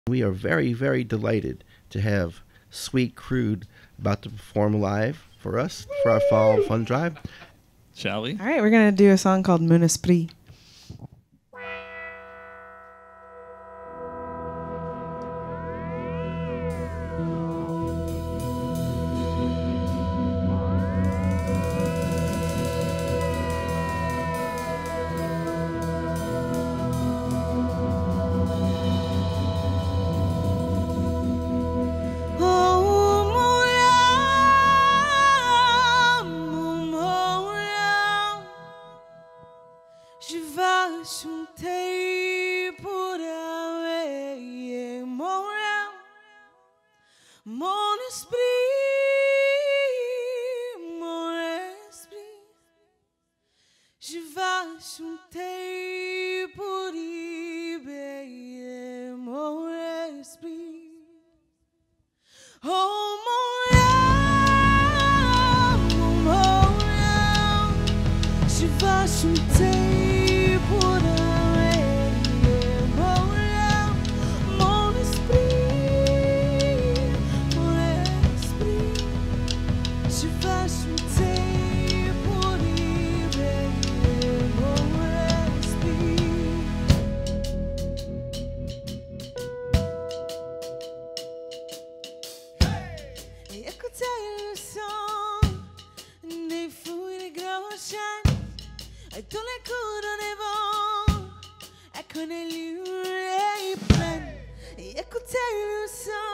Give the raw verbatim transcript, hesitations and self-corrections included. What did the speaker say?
We are very, very delighted to have sweet Crude about to perform live for us for our fall fun drive. Shall we? All right, we're going to do a song called Mon Esprit. Je vais chanter pour réveiller mon âme, mon esprit, mon esprit. Je vais chanter pour réveiller mon esprit. Oh mon âme, mon âme, je vais chanter. Écoutez le son des feuilles des gros chênes et dans les cours des vents, et qu'on est lune et pleine. Écoutez le son